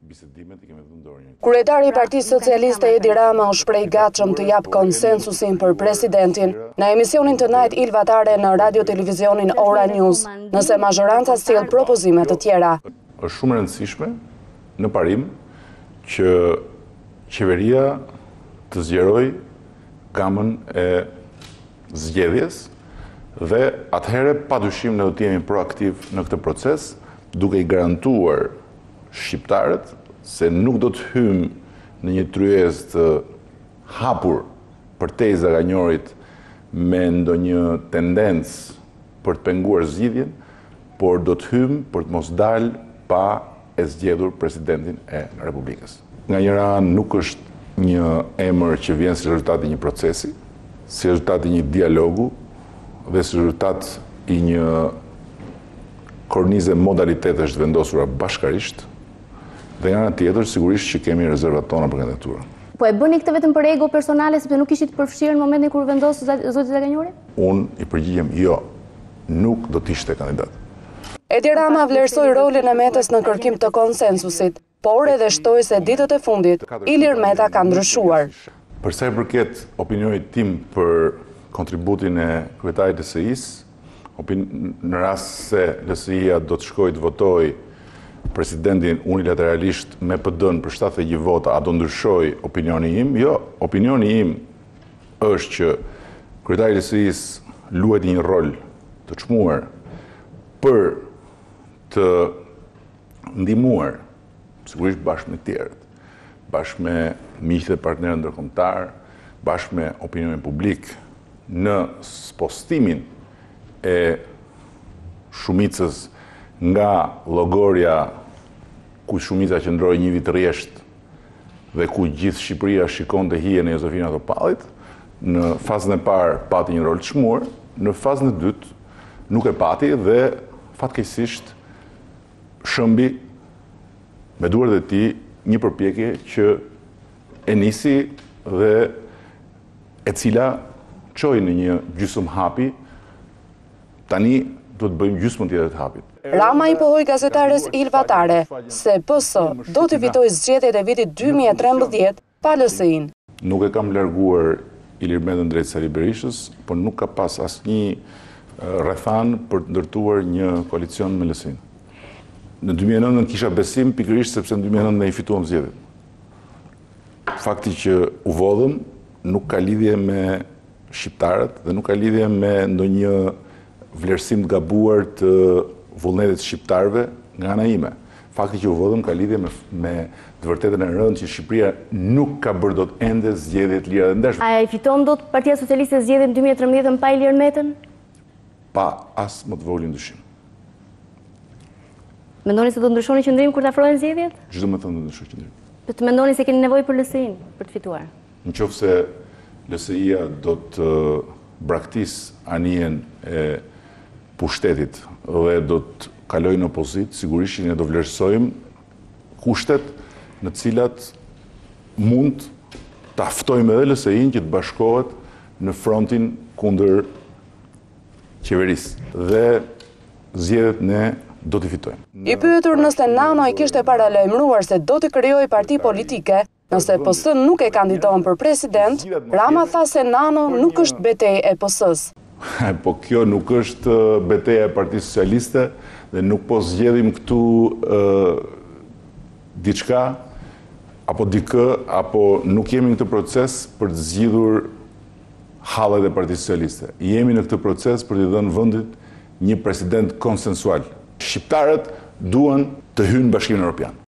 Kryetari i Partisë Socialiste Edi Rama u shpreh gatshëm të jap konsensusin për presidentin në emisionin të Night Ilvatare në Radio Televizionin Ora News, nëse mazhoranca sjell propozime të tjera. Është shumë e rëndësishme në parim që qeveria të zgjerojë gamën e zgjedhjes dhe atëherë padyshim ne do të jemi proaktiv në këtë proces, duke i garantuar shqiptarët se nuk do të hymë në një tryezë të hapur për teza nga njërit me ndonjë tendencë për të penguar zgjidhjen, por do të hymë për të mos dalë pa e zgjedhur presidentin e Republikës. Nga njëra anë nuk është një emër që vjen si rezultat i një procesi, si rezultat i një dialogu dhe si rezultat i një kornize modalitetesh të vendosura bashkarisht, dhe nga ana tjetër sigurisht që kemi rezervat tona për kandidaturën. Po e bëni këtë vetëm për ego personale sepse nuk ishit përfshirë në momentin kur vendos zoti Zaganjori? Unë i përgjigjem jo, nuk do të ishte kandidat. Edi Rama vlerësoi rolin e Metës në kërkim të konsensusit, por edhe shtoi se ditët e fundit Ilir Meta ka ndryshuar. Për sa i përket opinionit tim për kontributin e kryetarit të LSI-s, në rast se LSI-ja do të shkojë të votojë presidentin unilateralisht me PD-n për 71 vota, a do ndryshoj opinioni im? Jo, opinioni im është që kryetari i LSI-s luajti një rol të çmuar për të ndihmuar, sigurisht bashkë me tjerët, bashkë me miqtë dhe partnerët ndërkombëtar, bashkë me opinionin publik në spostimin e shumicës nga llogoria ku shumica qëndroi një vit rresht dhe ku gjithë Shqipëria shikonte hijen e Jozefina Topallit, në fazën e parë pati një rol të çmuar, në fazën e dytë nuk e pati dhe fatkeqësisht shëmbi me duart e tij një përpjekje që e nisi dhe e cila çoi në një gjysmë hapi. Tani do të bëjmë gjysmën tjetër të hapit. Rama i pohoi gazetares Ilvatare se PS do të fitojë zgjedhjet e vitit 2013 pa LSI-n. Nuk e kam larguar Ilir Metën drejt Sali Berishës, por nuk ka pas asnjë rrethan për të ndërtuar një koalicion me LSI-n. Në 2009 kisha besim pikërisht sepse në 2009 ne i fituam zgjedhjet. Fakti që u vodhëm nuk ka lidhje me shqiptarët dhe nuk ka lidhje me ndonjë vlerësim të gabuar të vullnetit shqiptarëve nga ana ime. Fakti që u vodhëm ka lidhje me të vërtetën e rëndë që Shqipëria nuk ka bërë dot ende zgjedhje të lira dhe ndershme. A e fiton dot Partia Socialiste zgjedhjen 2013 pa Ilir Metën? Pa as më të vogël ndryshim. Mendoni se do të ndryshoni qëndrim kur të afrohen zgjedhjet? Çdo më thënë do të ndryshoj qëndrim. Po të mendoni se keni nevojë për LSI-n për të fituar? Nëse LSI-ja do të braktisë anijen e pushtetit dhe do të kalojë në opozitë, sigurisht ne do vlerësojmë kushtet në të cilat mund ta ftojmë edhe LSI-n që të bashkohet në frontin kundër qeverisë dhe zgjedhjet ne do t'i fitojmë. I pyetur nëse Nano i kishte paralajmëruar se do të krijojë parti politike, nëse PS nuk e kandidon për president, Rama tha se Nano nuk është betejë e PS-s. Po kjo nuk është betejë e Partisë Socialiste dhe nuk po zgjedhim këtu diçka apo dikë, apo nuk jemi në këtë proces për të zgjidhur hallet e Partisë Socialiste. Jemi në këtë proces për t'i dhënë vendit një president konsensual. Shqiptarët duan të hyjnë në Bashkimin Evropian.